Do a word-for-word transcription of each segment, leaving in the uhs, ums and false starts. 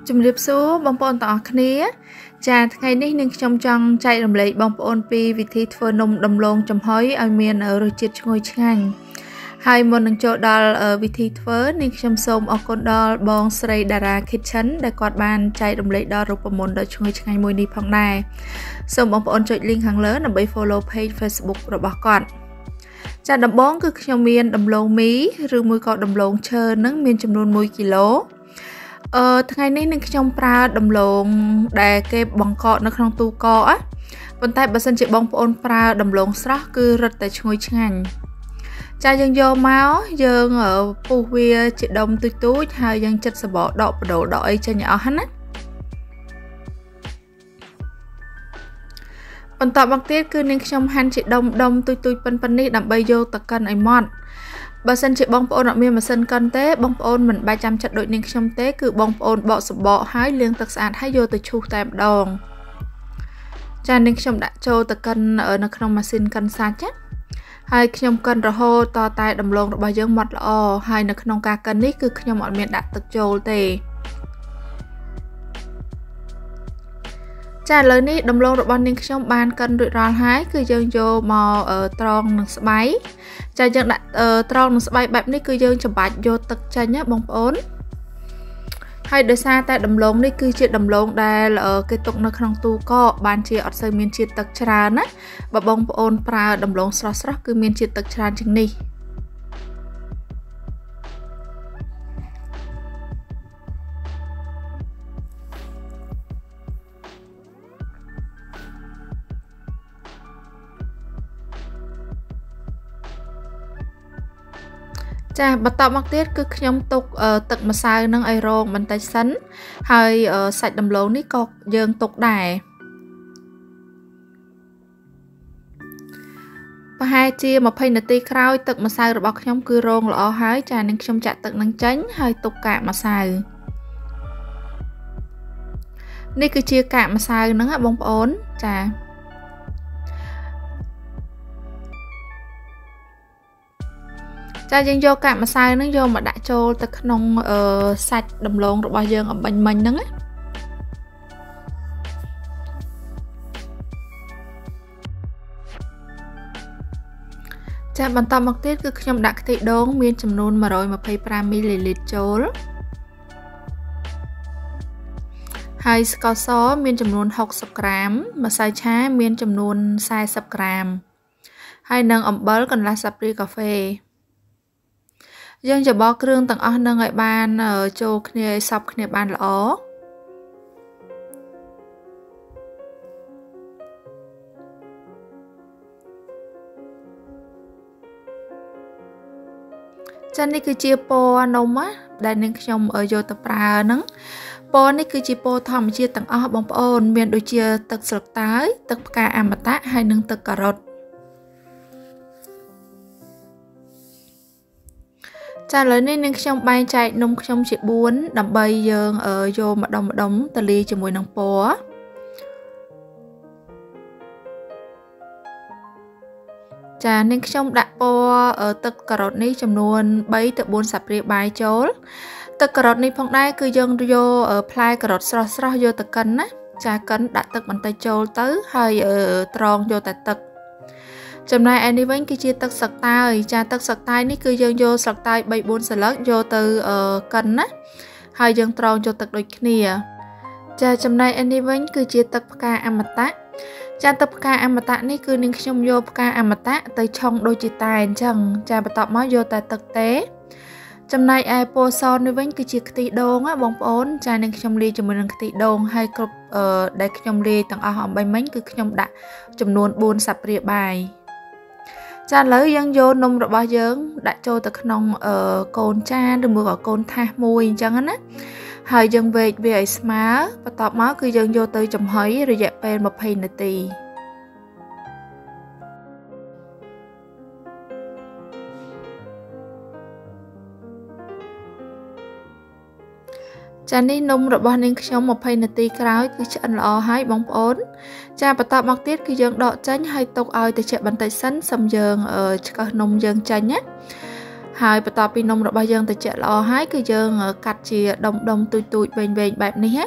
ជំរាបសួរបងប្អូនទាំងអស់គ្នាចាថ្ងៃនេះនឹងខ្ញុំចង់ចែករំលែកបងប្អូនពីវិធីធ្វើនំដំឡូងចំហុយឲ្យមានរសជាតិឈ្ងុយឆ្ងាញ់ហើយមុននឹងចូលដល់វិធីធ្វើនេះខ្ញុំសូមអរគុណដល់បងស្រី Dara Kitchen ដែលគាត់បានចែករំលែកដល់រូបមន្តដ៏ឈ្ងុយឆ្ងាញ់មួយនេះផងដែរសូមបងប្អូនចុច link ខាងលើដើម្បី follow page Facebook របស់គាត់ចាដំបូងគឺខ្ញុំមានដំឡូងមីឬមួយក៏ដំឡូងឈើនឹងមានចំនួនមួយគីឡូអឺថ្ងៃនេះនឹងខ្ញុំប្រើដំឡូងដែលគេបង្កកនៅក្នុងទូកកប៉ុន្តែបើសិនជាបងប្អូនប្រើដំឡូងស្រស់គឺរឹតតែឈ្ងុយឆ្ងាញ់ចាយើងយកមកយើងពុះវាជាដុំទូចទូចហើយយើងចិតសបកដកបដូរដកអីចេញឲ្យអស់ហ្នឹងណាបន្តមកទៀតគឺនាងខ្ញុំហាន់ជាដុំដុំទូចទូចប៉ុណ្ៗនេះដើម្បីយកទៅកិនឲ្យម៉ត់បើសិនជាបងប្អូនអត់មានម៉ាស៊ីនកិនទេបងប្អូនមិនបាច់ចាំចិត្តដូចនាងខ្ញុំទេគឺបងប្អូនបកសបកហើយលាងទឹកស្អាតហើយយកទៅឈូសតែម្ដងចានាងខ្ញុំដាក់ចូលទៅកិននៅក្នុងម៉ាស៊ីនកិនសាច់ណាហើយខ្ញុំកិនរហូតតតែដំឡូងរបស់យើងម៉ត់ល្អហើយនៅក្នុងការកិននេះគឺខ្ញុំអត់មានដាក់ទឹកចូលទេចាឥឡូវនេះដំឡូងរបស់នាងខ្ញុំបានកិនរួចរាល់ហើយគឺយើងយកមកត្រងនឹងស្បៃចាយើងដាក់ត្រងនឹងស្បៃបែបនេះគឺយើងច្របាច់យកទឹកចេញណាបងប្អូនហើយដោយសារតែដំឡូងនេះគឺជាដំឡូងដែលគេទុកនៅក្នុងទូកកបានជាអត់សូវមានជាតិទឹកច្រើនណាបើបងប្អូនប្រើដំឡូងស្រស់ស្រស់គឺមានជាតិទឹកច្រើនជាងនេះចាបន្តមកទៀតគឺខ្ញុំទុកទឹកម្សៅនឹងឲ្យរងបន្តិចសិនហើយសាច់ដំឡូងនេះក៏យើងទុកដែរប្រហែលជាម្ភៃនាទីក្រោយទឹកម្សៅរបស់ខ្ញុំគឺរងល្អហើយចានឹងខ្ញុំចាក់ទឹកនឹងចេញហើយទុកកាកម្សៅនេះគឺជាកាកម្សៅហ្នឹងណាបងប្អូនចាចាយើងយកកាកម្សៅហ្នឹងយកមកដាក់ចូលទៅក្នុងអឺសាច់ដំឡូងរបស់យើងអំបាញ់មិញហ្នឹងណាចាបន្តមកទៀតគឺខ្ញុំដាក់ខ្ទិះដូងមានចំនួនmột trăm hai mươi lămមីលីលីត្រចូលហើយស្ករសមានចំនួនsáu mươiក្រាមម្សៅឆាមានចំនួនbốn mươiក្រាមហើយនិងអំបិលកន្លះស្លាបព្រាកាហ្វេយើងច្របល់គ្រឿងទាំងអស់នឹងឲ្យបានចូលគ្នាឲ្យសព្វគ្នាបានល្អចានេះគឺជាពណ៌នំដែលនាងខ្ញុំយកទៅប្រើហ្នឹងពណ៌នេះគឺជាពណ៌ធម្មជាតិទាំងអស់បងប្អូនមានដូចជាទឹកស្លឹកតើយទឹកផ្កាអមតៈហើយនិងទឹកការ៉ុតចាឥឡូវនេះនាងខ្ញុំបែងចែកនំខ្ញុំជាbốnដើម្បីយើងយកម្ដុំម្ដុំទៅលាយជាមួយនឹងពណ៌ចានាងខ្ញុំដាក់ពណ៌ទឹកការ៉ុតនេះចំនួន三ទៅbốnស្លាបព្រាបាយចូលទឹកការ៉ុតនេះផងដែរគឺយើងយកផ្លែការ៉ុតស្រស់ស្រស់យកទៅកិនណាចាកិនដាក់ទឹកបន្តិចចូលទៅហើយត្រងយកតែទឹកចំណែកឯនេះវិញគឺជាទឹកស្លឹកតើយចាទឹកស្លឹកតើយនេះគឺយើងយកស្លឹកតើយ三 bốnស្លឹកយកទៅកិនណាហើយយើងត្រងយកទឹកដូចគ្នាចាចំណែកឯនេះវិញគឺជាទឹកផ្កាអមតៈចាទឹកផ្កាអមតៈនេះគឺនាងខ្ញុំយកផ្កាអមតៈទៅឆុងដូចជាតែអញ្ចឹងចាបន្ទាប់មកយកតែទឹកទេចំណែកឯពណ៌សនេះវិញគឺជាខ្ទិះដូងណាបងប្អូនចានាងខ្ញុំលាយជាមួយនឹងខ្ទិះដូងហើយគ្រប់ដែលខ្ញុំលាយទាំងអស់អំបញ្ញមិញគឺខ្ញុំដាក់ចំនួនbốnស្លាបព្រាបាយចាឥឡូវយើងយកនំរបស់យើងដាក់ចូលទៅក្នុងកូនចានឬមួយក៏កូនថាសមួយអញ្ចឹងណាហើយយើងវេកវាឲ្យស្មើបន្ទាប់មកគឺយើងយកទៅចំហុយរយៈពេលยี่สิบនាទីចានេះនំរបស់នាងខ្ញុំยี่สิบនាទីក្រោយគឺឆ្អិនល្អហើយបងប្អូនចាបន្តមកទៀតគឺយើងដកចេញហើយទុកឲ្យត្រជាក់បន្តិចសិនសិមយើងឆ្កឹះនំយើងចេញណា ហហើយបន្ទាប់ពីនំរបស់យើងត្រជាក់ល្អហើយគឺយើងកាត់ជាដុំដុំទូចទូចវែងវែងបែបនេះណា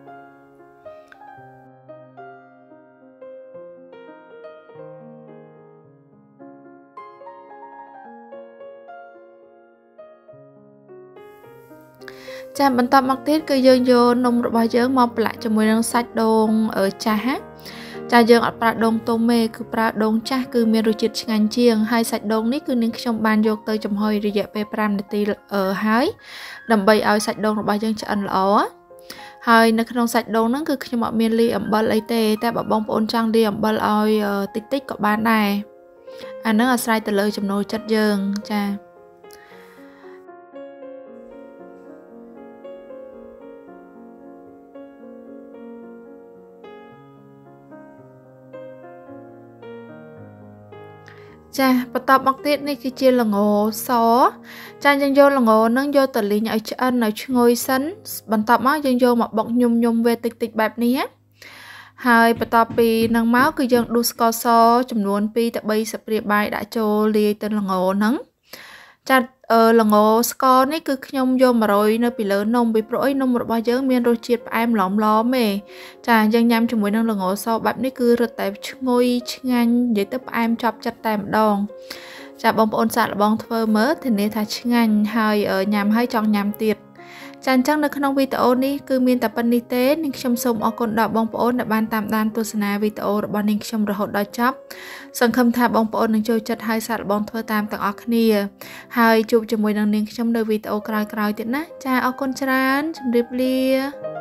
ចាបន្តមកទៀតគឺយើងយកនំរបស់យើងមកប្រឡាក់ជាមួយនឹងសាច់ដូងចាស់ណាចាយើងអត់ប្រើដូងទុំទេគឺប្រើដូងចាស់គឺមានរសជាតិឆ្ងាញ់ជាងហើយសាច់ដូងនេះគឺនាងខ្ញុំបានយកទៅចំហុយរយៈពេលfiveនាទីហើយដើម្បីឲ្យសាច់ដូងរបស់យើងឆ្អិនល្អហើយនៅក្នុងសាច់ដូងហ្នឹងគឺខ្ញុំអត់មានលាយអំបិលអីទេតែបើបងប្អូនចង់លាយអំបិលឲ្យតិចតិចក៏បានដែរអាហ្នឹងអាស្រ័យទៅលើចំណូលចិត្តយើងចាចាបន្តមកទៀតនេះគឺជាល្ងសចាយើងយកល្ងនឹងយកទៅលីងឲ្យឆ្អិនឲ្យឈ្ងុយសិនបន្ទាប់មកយើងយកមកបុកញុំញុំវាតិចតិចបែបនេះហើយបន្ទាប់ពីនឹងមកគឺយើងដួសស្ករសចំនួនtwoទៅthreeស្លាបព្រាបាយដាក់ចូលលាយទៅល្ងហ្នឹងចាល្ងស្ករនេះគឺខ្ញុំយកone hundredនៅពីលើនំពីព្រោះអីនំរបស់យើងមានរសជាតិផ្អែមឡំឡំទេចាយើងញ៉ាំជាមួយនឹងល្ងសបែបនេះគឺរឹតតែឈ្ងុយឆ្ងាញ់និយាយទៅផ្អែមជាប់ចិត្តតែម្ដងចាបងប្អូនសាកល្បងធ្វើមើលធានាថាឆ្ងាញ់ហើយញ៉ាំហើយចង់ញ៉ាំទៀតចាអញ្ចឹងនៅក្នុងវីដេអូនេះគឺមានតែប៉ុណ្្នេះទេនាងខ្ញុំសូមអរគុណដល់បងប្អូនដែលបានតាមដានទស្សនាវីដេអូរបស់នាងខ្ញុំរហូតដល់ចប់សង្ឃឹមថាបងប្អូននឹងចូលចិត្តហើយសាកល្បងធ្វើតាមទាំងអស់គ្នាហើយជួបជាមួយនឹងនាងខ្ញុំនៅវីដេអូក្រោយៗទៀតណាចាអរគុណច្រើនជម្រាបលា